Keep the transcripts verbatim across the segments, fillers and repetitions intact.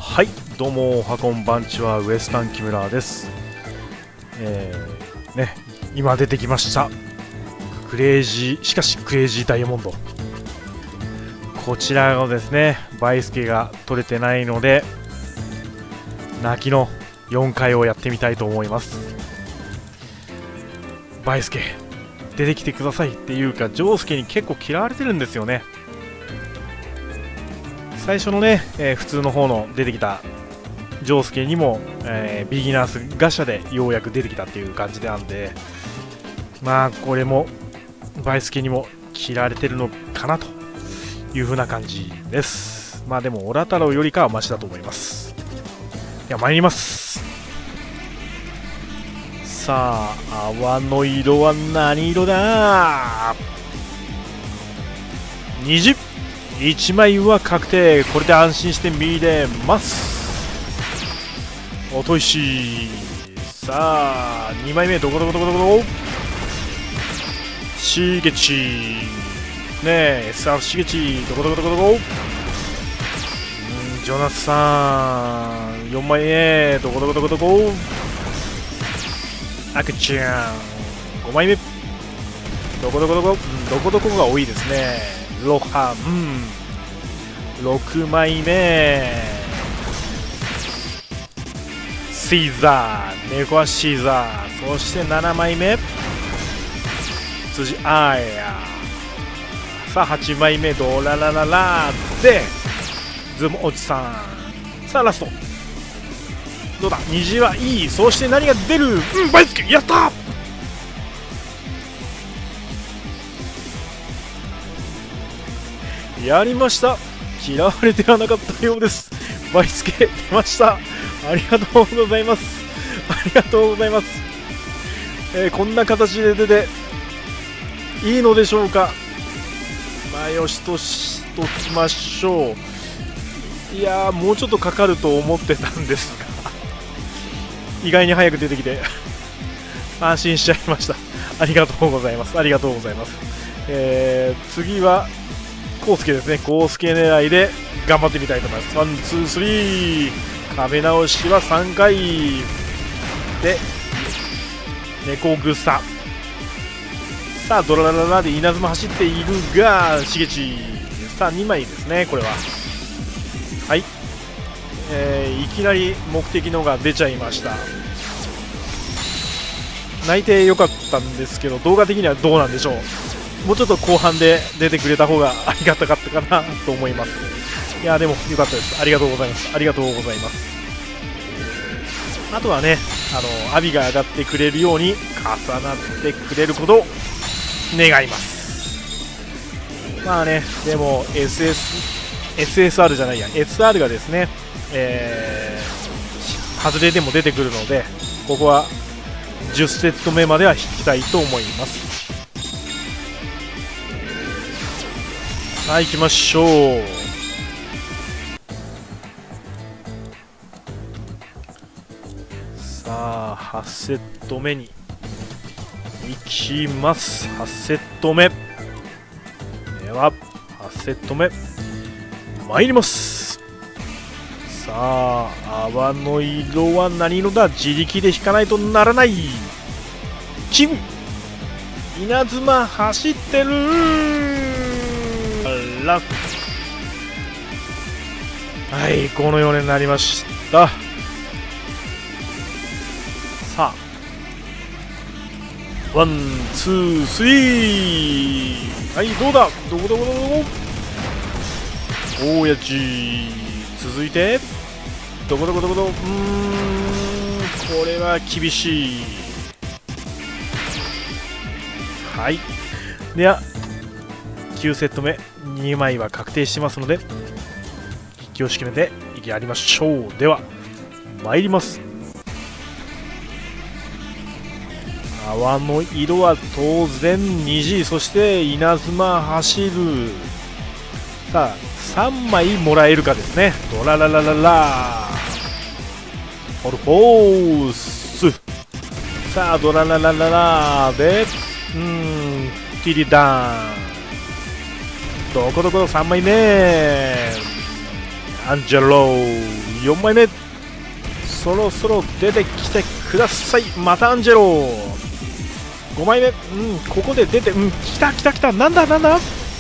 はい、どうもおはこんばんちは、ウエスタン木村です。えー、ね、今出てきましたクレイジー、しかしクレイジーダイヤモンド。こちらのですね、バイスケが取れてないので、泣きのよんかいをやってみたいと思います。バイスケ出てきてくださいっていうか、ジョウスケに結構嫌われてるんですよね。最初のね、えー、普通の方の出てきたジョウスケにも、えー、ビギナーズガシャでようやく出てきたっていう感じなんで、まあこれもバイスケにも嫌われてるのかなという風な感じです。まあでもオラ太郎よりかはマシだと思います。では参ります。さあ、泡の色は何色だ。虹いちまいは確定。これで安心して見れます。おといし。さあにまいめ、どこどこどこどこどこしげちねえ エスアール しげち、どこどこどこどこんジョナスさんよんまいめ、どこどこどこどこアクちゃんごまいめ、どこどこどこどこどこが多いですね。ロハンろくまいめ、シーザー、猫はシーザー、そしてななまいめ辻アーヤ、さあはちまいめドララララでズムおじさん、さあラストどうだ、虹はいい。そして何が出る、うん、バイスケやった。やりました。嫌われてはなかったようです。バイスケ出ました。ありがとうございます。ありがとうございます。えー、こんな形で出ていいのでしょうか。まあよしとしときましょう。いやー、もうちょっとかかると思ってたんですが意外に早く出てきて安心しちゃいました。ありがとうございます。ありがとうございます。えー、次はコウスケですね。コウスケ狙いで頑張ってみたいと思います。ワン、ツー、スリー。壁直しはさんかいで、猫草。さあ、ドララララで稲妻走っているが、しげち。さあ、にまいですね、これは。はい。えー、いきなり目的のが出ちゃいました。泣いてよかったんですけど、動画的にはどうなんでしょう。もうちょっと後半で出てくれた方がありがたかったかなと思います。いやでも良かったです。ありがとうございます。ありがとうございます。あとはね、あのアビが上がってくれるように重なってくれることを願います。まあね、でも エスエス、エスエスアール じゃないや エスアール がですね、えー、外れでも出てくるので、ここはじゅっセット目までは引きたいと思います。はい、行きましょう。さあはちセット目に行きます。はちセット目でははちセット目参ります。さあ泡の色は何色だ。自力で引かないとならない。キム稲妻走ってる。はい、このようになりました。さあワン、ツー、スリー。はい、どうだ、どこどこどこどこ大家ち。続いてどこどこどこどこ、うーん、これは厳しい。はい、ではきゅうセット目にまいは確定してますので、気を決めてやりましょう。では参ります。泡の色は当然虹、そして稲妻走る。さあさんまいもらえるかですね。ドラララララホルホース。さあドラララララで、うーん、ティリダーン、どこどこさんまいめアンジェロよんまいめそろそろ出てきてください。またアンジェロごまいめ、うん、ここで出て、うん、来た来た来た、なんだなんだ、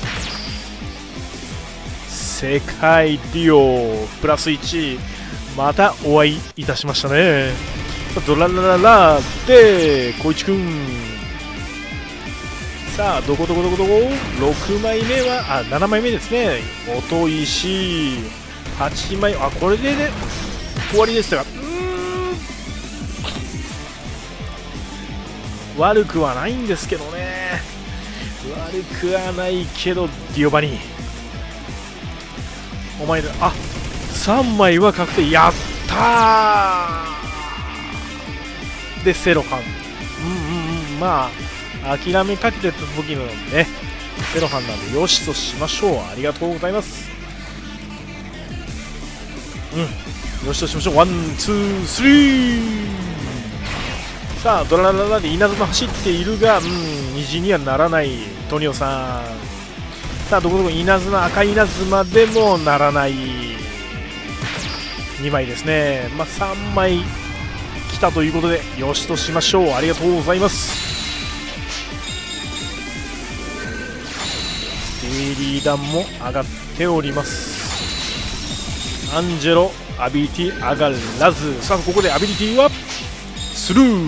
世界ディオプラスいち、またお会いいたしましたね。ドララララで光一くん、さあどこどこどこどこ、ろくまいめはあななまいめですね。元石はちまい、あこれで、ね、終わりでしたが、うーん悪くはないんですけどね、悪くはないけど、ディオバニーお前だ、あさんまいは確定、やったーでセロハン、うんうんうん、まあ諦めかけてた時のねセロハンなんでよしとしましょう。ありがとうございます。うんよしとしましょう。ワンツースリー、さあドララララで稲妻走っているが、うん虹にはならないトニオさん、さあどこどこ稲妻、赤い稲妻でもならないにまいですね。まあさんまい来たということでよしとしましょう。ありがとうございます。ステーリー弾も上がっております。アンジェロアビリティ上がらず、さあここでアビリティはスルー、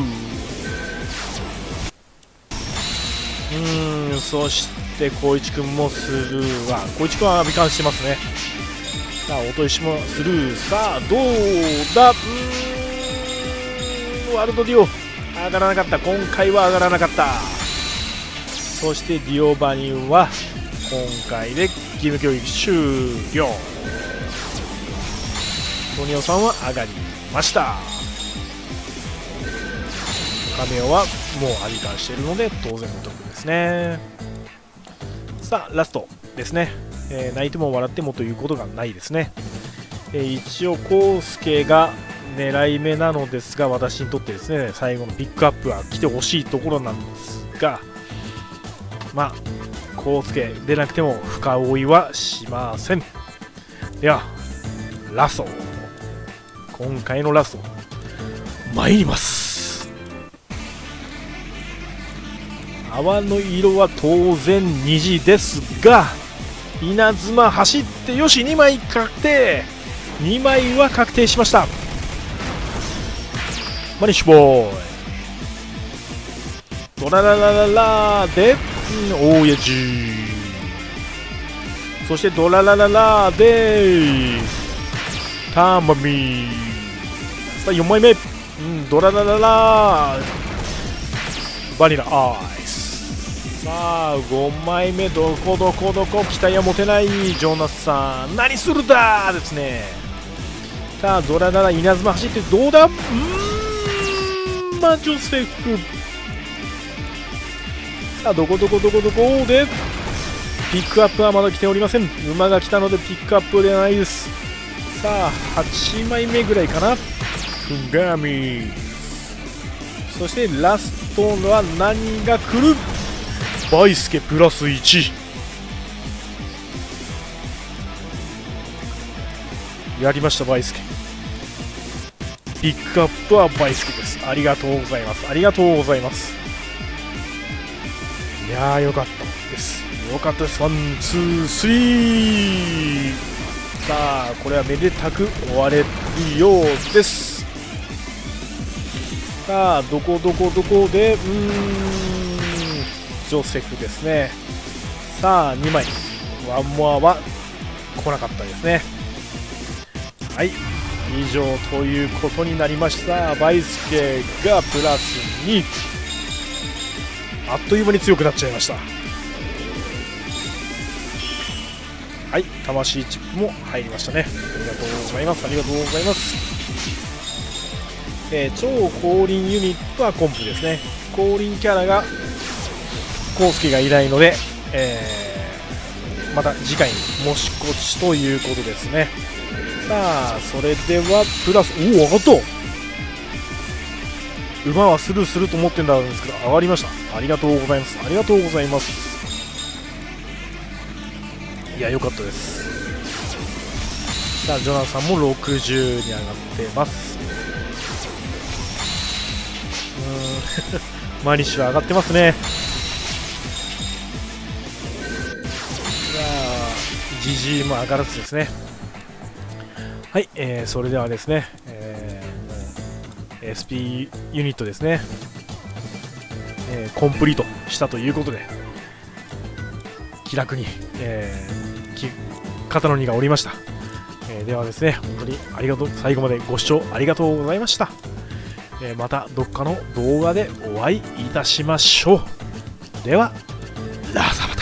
うーんそして光一くんもスルーは、光一くんは美観してますね。さあ音石もスルー、さあどうだ、うーんワールドディオ上がらなかった、今回は上がらなかった。そしてディオバニンは今回で義務教育終了。トニオさんは上がりました。カメオはもうアビカンしているので当然の得ですね。さあラストですね、えー、泣いても笑ってもということがないですね。えー、一応コウスケが狙い目なのですが、私にとってですね最後のピックアップは来てほしいところなんですが、まあコウスケ出なくても深追いはしません。ではラスト、今回のラスト参ります。泡の色は当然虹ですが、稲妻走ってよし、にまい確定、にまいは確定しました。マニッシュボーイドラララララで大やじ、そしてドララララでタマミ、さあよんまいめ、うん、ドララララバニラアイス、さあごまいめどこどこどこ、期待は持てないジョナスさん、何するだですね。さあドラララ稲妻走ってどうだ、うーんまあジョセフ、さあどこどこどこどこでピックアップはまだ来ておりません。馬が来たのでピックアップではないです。さあはちまいめぐらいかな、フンガミ、そしてラストのは何が来る、バイスケプラスいち、やりましたバイスケ、ピックアップはバイスケです。ありがとうございます、ありがとうございます。いやーよかったです、よかったです。ワンツースリー、さあこれはめでたく終われるようです。さあどこどこどこで、うーんジョセフですね。さあにまい、ワンモアは来なかったですね。はい、以上ということになりました。バイスケがプラスに、あっという間に強くなっちゃいました。はい、魂チップも入りましたね。ありがとうございます、ありがとうございます。えー、超降臨ユニットはコンプですね。降臨キャラがコウスケがいないので、えー、また次回に持ち越しということですね。さあそれではプラス、おお上がった、馬はスルーすると思ってんだんですけど上がりました。ありがとうございます、ありがとうございます。いや良かったです。 さあジョナサンもろくじゅうに上がってます。うーんマニッシュは上がってますね。さあ ジージー も上がらずですね。はい、えー、それではですね、えー、エスピー ユニットですね、えー、コンプリートしたということで気楽に、えー、き肩の荷が下りました。えー、ではですね、本当にありがとう、最後までご視聴ありがとうございました。えー、またどっかの動画でお会いいたしましょう。ではラザバ